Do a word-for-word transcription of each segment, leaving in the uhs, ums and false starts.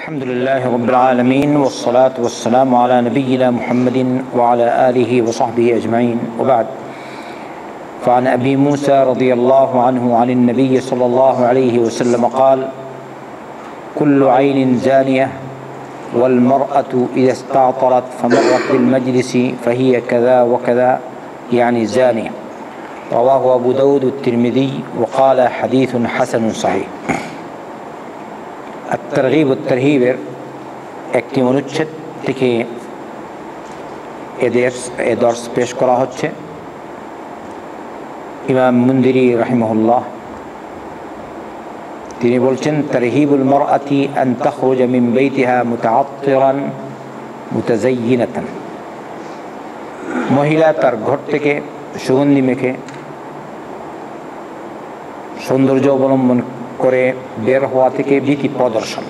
الحمد لله رب العالمين والصلاة والسلام على نبينا محمد وعلى آله وصحبه أجمعين، وبعد. فعن أبي موسى رضي الله عنه عن النبي صلى الله عليه وسلم قال: كل عين زانية، والمرأة إذا استعطرت فمرت بالمجلس فهي كذا وكذا، يعني زانية. رواه أبو داود الترمذي وقال حديث حسن صحيح। الترغيب والترهيবের একটি অনুচ্ছেদ থেকে এদের এ দর্স পেশ করা হচ্ছে। ইমাম মুনদিরি রাহিমাহুল্লাহ তিনি বলছেন, তারহিবুল মারআতি আন তাখরুজা মিন বাইতিহা মুতাআত্তিরান মুতাযায়্যিনাতান। মহিলা তার ঘর থেকে সুগন্ধি মেখে সৌন্দর্য অবলম্বন করে বের হওয়া থেকে ভীতি প্রদর্শন।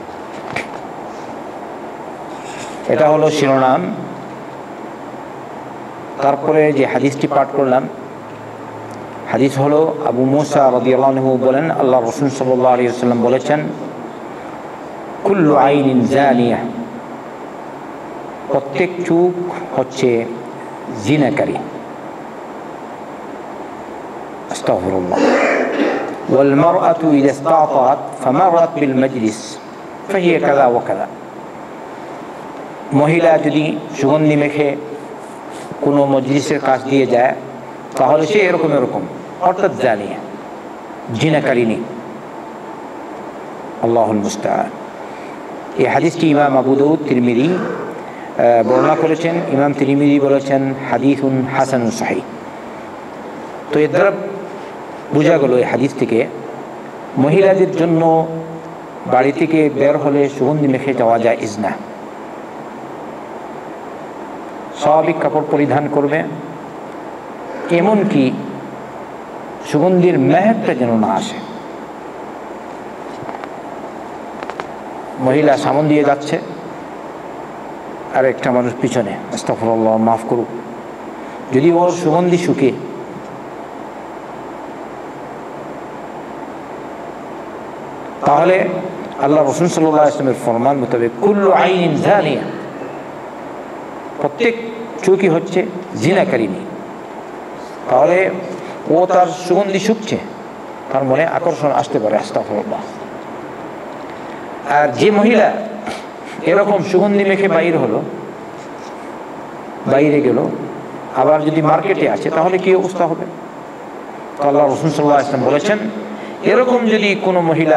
এটা হলো শিরোনাম। তারপরে যে হাদিসটি পাঠ করলাম, হাদিস হলো আবু মুসা রাদিয়াল্লাহু আনহু বলেন, আল্লাহ রাসূল সাল্লাল্লাহু আলাইহি ওয়াসাল্লাম বলেছেন, কুল্লু আইনিন জানিয়া, প্রত্যেক চোখ হচ্ছে জিনাকারী। আস্তাগফিরুল্লাহ। والمرأة إذا استعطرت فمرت بالمجلس فهي كذا وكذا। মহিলা যদি সুগন্ধি মেখে কোনো মজলিসের কাছ দিয়ে যায় তাহলে সে এরকম এরকম, অর্থাৎ জানিয়া, জিনাকারিনী। আল্লাহুল মুস্তাআন। এই হাদিসটি ইমাম আবু দাউদ তিরমিজি বর্ণনা করেছেন। ইমাম তিরমিজি বলেছেন হাদিসুন হাসানুন সহিহ। তো এর দ্বারা বোঝা গেল এই হাদিস থেকে মহিলাদের জন্য বাড়ি থেকে বের হলে সুগন্ধি মেখে যাওয়া যায় ইজনা। স্বাভাবিক কাপড় পরিধান করবে, এমনকি সুগন্ধির মেহেকটা যেন না আসে। মহিলা সামন দিয়ে যাচ্ছে আর একটা মানুষ পিছনে, আস্তাগফিরুল্লাহ, মাফ করুক, যদি ওর সুগন্ধি শুকে তাহলে আল্লাহ রাসূল সাল্লাল্লাহু আলাইহি ওয়াসাল্লামের ফরমান মোতাবেক কুল্লু আইনিন জানিয়া, প্রত্যেক চোখই হচ্ছে জিনাকারিনী। তাহলে ও তার সুগন্ধি শুকছে, তার মনে আকর্ষণ আসতে পারে। আস্তাগফিরুল্লাহ। আর যে মহিলা এরকম সুগন্ধি মেখে বাইরে হলো, বাইরে গেল, আবার যদি মার্কেটে আছে তাহলে কি অবস্থা হবে? আল্লাহ রাসূল সাল্লাল্লাহু আলাইহি ওয়াসাল্লাম বলেছেন, এরকম যদি কোনো মহিলা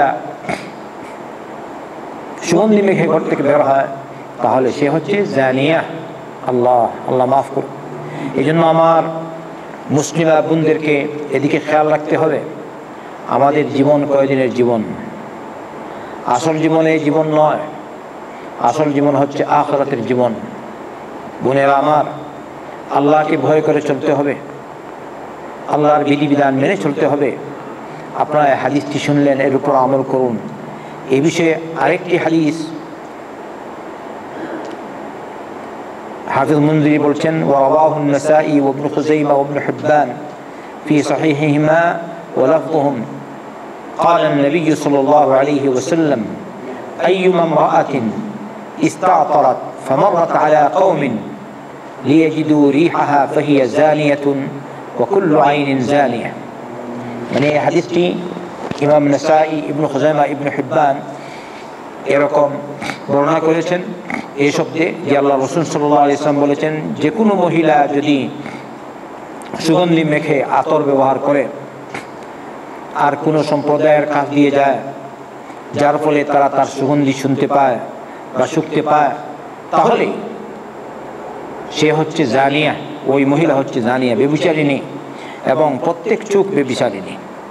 সুগন্ধি মেখে ঘর থেকে বের হয় তাহলে সে হচ্ছে জানিয়া। আল্লাহ আল্লাহ মাফ করুন। এই জন্য আমার মুসলিমা বোনদেরকে এদিকে খেয়াল রাখতে হবে। আমাদের জীবন কয়দিনের জীবন, আসল জীবনে জীবন নয়, আসল জীবন হচ্ছে আখিরাতের জীবন। বোনেরা আমার, আল্লাহকে ভয় করে চলতে হবে, আল্লাহর বিধিবিধান মেনে চলতে হবে। আপনারা হাদিসটি শুনলেন, এর উপর আমল করুন। এই বিষয়ে আরেকটি হাদিস হাফিজ মুনজিরি বলছেন, ওয়ারাওয়াহু আন-নাসাই ওয়া ইবনে খুযাইমা ওয়া ইবনে হিব্বান ফি সাহিহিহিমা ওয়া লাফযুহুম قال النبي صلى الله عليه وسلم أيما امرأة استعطرت فمرت على قوم ليجدوا ريحها فهي زانية وكل عين زانية। মানে এই হাদিসটি ইমাম নাসাই, ইবনে খুযাইমা, ইবনে হিব্বান এরকম বর্ণনা করেছেন এই শব্দে যে আল্লাহ রাসূল সাল্লাল্লাহু আলাইহি ওয়াসাল্লাম বলেছেন, যে কোনো মহিলা যদি সুগন্ধি মেখে আতর ব্যবহার করে আর কোনো সম্প্রদায়ের কাছ দিয়ে যায়, যার ফলে তারা তার সুগন্ধি শুনতে পায় বা শুকতে পায়, তাহলে সে হচ্ছে জানিয়া। ওই মহিলা হচ্ছে জানিয়া, ব্যভিচারিণী, এবং প্রত্যেক চোখ ব্যভিচারিণী।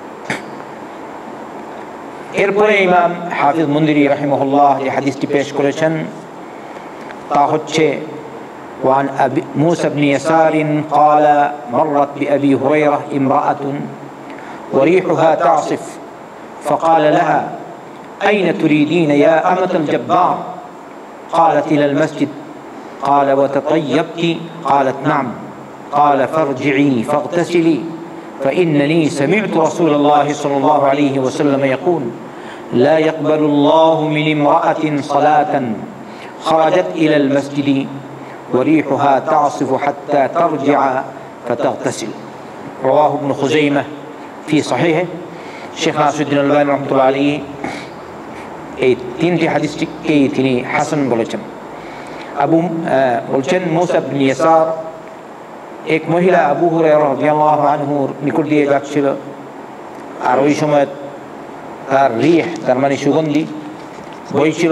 এরপরে ইমাম হাফিজ মুনদিরি রাহিমাহুল্লাহ যে হাদিসটি পেশ করেছেন তা হচ্ছে, ওয়ান আবি মুসা ইবনে ইয়াসারিন قال مرت بأبي هريرة امرأة وريحها تعصف فقال لها أين تريدين يا أمة الجبار؟ قالت إلى المسجد. قال وتطيبت؟ قالت نعم. قال فارجعي فاغتسلي فإنني سمعت رسول الله صلى الله عليه وسلم يقول لا يقبل الله من امرأة صلاة خرجت إلى المسجد وريحها تعصف حتى ترجع فتغتسل رواه ابن خزيمة في صحيحه শেখ নাসিরউদ্দিন আলবানী রহমতুল্লাহ আলাইহি এই তিনটি হাদিসটিকে তিনি হাসান বলেছেন। আবু বলছেন মুসা ইবনে ইয়াসার এক মহিলা আবু হুরায়রা রাদিয়াল্লাহু আনহুর নিকট দিয়ে যাচ্ছিল, আর ওই সময় তার রিহ, তার মানে সুগন্ধি বইছিল,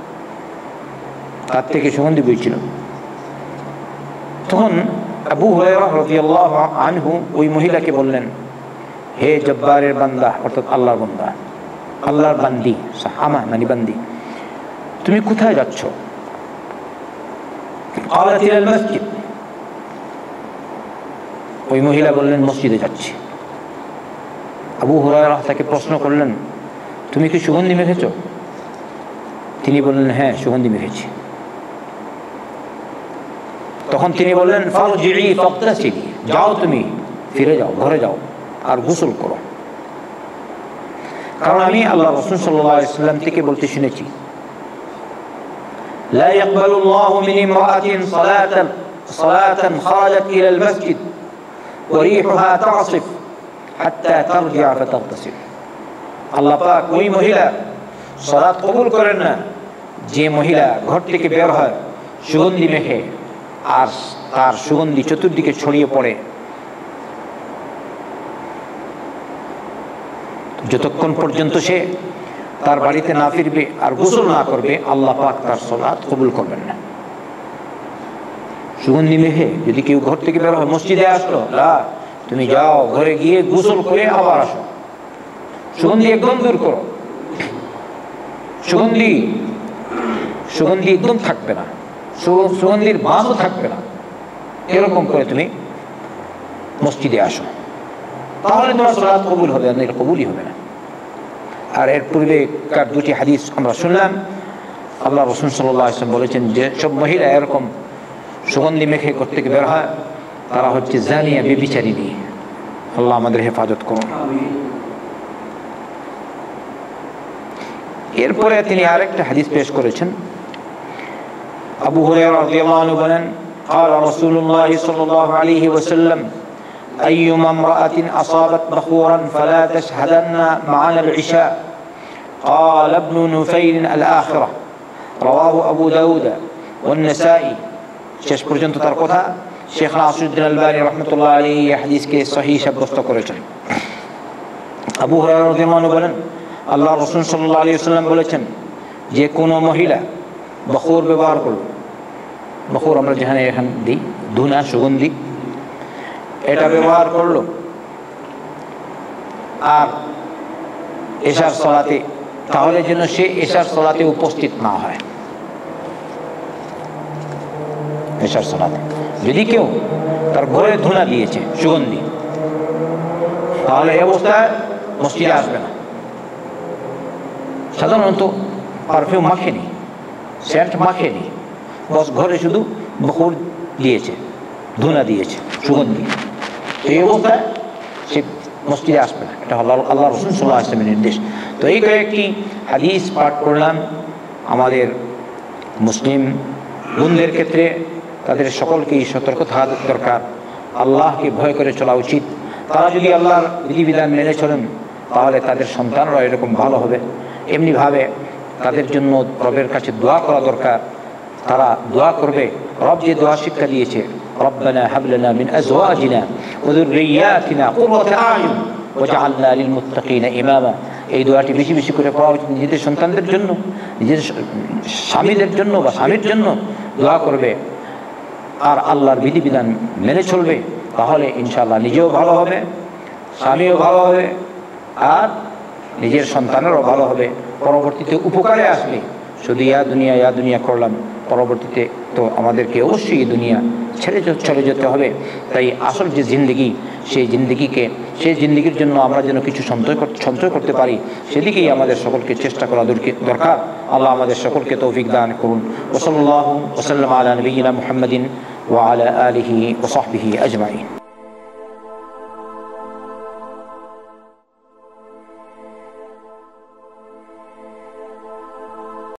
তার থেকে সুগন্ধি বইছিল। তখন আবু হুরায়রা রাদিয়াল্লাহু আনহু ওই মহিলাকে বললেন, হে জব্বারের বান্দা, অর্থাৎ আল্লাহর বান্দা, আল্লাহর বান্দি, সাহামা মানে বান্দি, তুমি কোথায় যাচ্ছ? قالت إلى المسجد, ওই মহিলা বললেন মসজিদে যাচ্ছি। আবু হুরায়রা তাকে প্রশ্ন করলেন, তুমি কি সুগন্ধি মেখেছ? তিনি বললেন, হ্যাঁ সুগন্ধি মেখেছি। তখন তিনি বললেন, ফারজিই ফাগতাসিলি, যাও তুমি ফিরে যাও, ঘরে যাও আর গোসল করো, কারণ আমি আল্লাহ রাসূল সাল্লাল্লাহু আলাইহি ওয়াসাল্লাম থেকে বলতে শুনেছি, লা ইয়াকবালুল্লাহু মিন ইমরাআতিন সালাতান সালাতান খারাজাত ইলা আল মাসজিদ ওয়া রিহুহা তা'সিফ হাত্তা তারজি'a ফাতাগতাসিল। আল্লাহ পাক ওই মহিলা সালাত কবুল করেন না যে মহিলা ঘর থেকে বের হয় সুগন্ধি মেখে আর তার সুগন্ধি চতুর্দিকে ছড়িয়ে পড়ে, যতক্ষণ পর্যন্ত সে তার বাড়িতে না ফিরবে আর গোসল না করবে আল্লাহ পাক তার সালাত কবুল করবেন না। সুগন্ধি মেখে যদি কেউ ঘর থেকে বের হয়, মসজিদে আসলো, না, তুমি যাও ঘরে গিয়ে গোসল করে আবার আসো, সুগন্ধি একদম দূর করো, সুগন্ধি সুগন্ধি একদম থাকবে না, সুগন্ধির ভাঁজও থাকবে না, এরকম করে তুমি মসজিদে আসো, তাহলে তোমার সালাত কবুল হবে, না এটা কবুলই হবে না। আর এর পূর্বেকার দুটি হাদিস আমরা শুনলাম, আল্লাহ রাসূল সাল্লাল্লাহু আলাইহি ওয়াসাল্লাম বলেছেন যে সব মহিলা এরকম সুগন্ধি মেখে ঘর থেকে বের হয় তারা হচ্ছে জানিয়া, ব্যভিচারিণী। আল্লাহ আমাদের হেফাজত করুন। এরপরে তিনি আরেকটা হাদিস পেশ করেছেন। আবু হুরায়রা রাদিয়াল্লাহু আনহু বলেন, قال رسول الله صلى الله عليه وسلم أيما امرأة أصابت بخورا فلا تشهدن معنا العشاء قال ابن نفيل الآخرة رواه أبو داود والنسائي। শেষ পর্যন্ত তার কথা শেখ নাসিরউদ্দিন আলবানী রাহমাতুল্লাহ আলাইহি হাদিসকে সহিহ সাব্যস্ত করেছেন। আবু হুরায়রা রাদিয়াল্লাহু আনহু বলেন, আল্লাহ রাসূল সাল্লাল্লাহু আলাইহি ওয়াসাল্লাম বলেছেন, যে কোনো মহিলা বখুর ব্যবহার করল, বখুর আমরা যেখানে এখান দিই ধুনা, সুগন্ধি, এটা ব্যবহার করলো আর এশার সালাতে, তাহলে যেন সে এশার সালাতে উপস্থিত না হয়। এশার সালাতে যদি কেউ তার ঘরে ধুনা দিয়েছে সুগন্ধি, তাহলে এই অবস্থায় মসজিদে আসবে না। সাধারণত পারফিউম মাখেনি, সেন্ট মাখেনি, বস ঘরে শুধু বখুর দিয়েছে, ধুনা দিয়েছে, সুগন্ধি, এই অবস্থায় সে মসজিদে আসবে না। এটা আল্লাহ আল্লাহ রাসূল সাল্লাল্লাহু আলাইহি ওয়াসাল্লামের নির্দেশ। তো এই কয়েকটি হাদিস পাঠ করলাম। আমাদের মুসলিম বোনদের ক্ষেত্রে তাদের সকলকেই সতর্ক থাকা দরকার, আল্লাহকে ভয় করে চলা উচিত। তারা যদি আল্লাহর বিধিবিধান মেনে চলেন তাহলে তাদের সন্তানরা এরকম ভালো হবে। এমনিভাবে তাদের জন্য রবের কাছে দোয়া করা দরকার। তারা দোয়া করবে, রব যে দোয়া শিক্ষা দিয়েছে, রব্বানা হাব লানা মিন আজওয়াজিনা ওয়া যুররিয়াতিনা কুররাতা আয়ুন ওয়াজআলনা লিল মুত্তাকিনা ইমামা। এই দোয়াটি বেশি বেশি করে পড়া উচিত। নিজেদের সন্তানদের জন্য, নিজের স্বামীদের জন্য বা স্বামীর জন্য দোয়া করবে আর আল্লাহর বিধিবিধান মেনে চলবে, তাহলে ইনশাআল্লাহ নিজেও ভালো হবে, স্বামীও ভালো হবে আর নিজের সন্তানেরও ভালো হবে। পরবর্তীতে উপকারে আসবে। শুধু ইয়া দুনিয়া ইয়া দুনিয়া করলাম, পরবর্তীতে তো আমাদেরকে অবশ্যই এই দুনিয়া ছেড়ে চলে যেতে হবে। তাই আসল যে জিন্দগি, সেই জিন্দগিকে সেই জিন্দগির জন্য আমরা যেন কিছু সঞ্চয় সঞ্চয় করতে পারি, সেদিকেই আমাদের সকলকে চেষ্টা করা দরকার। আল্লাহ আমাদের সকলকে তৌফিক দান করুন। ওয়া সাল্লাল্লাহু ওয়া সাল্লাম আলা নবিয়িনা মুহাম্মাদিন ওয়া আলা আলিহি ওয়া সাহবিহি আজমাইন।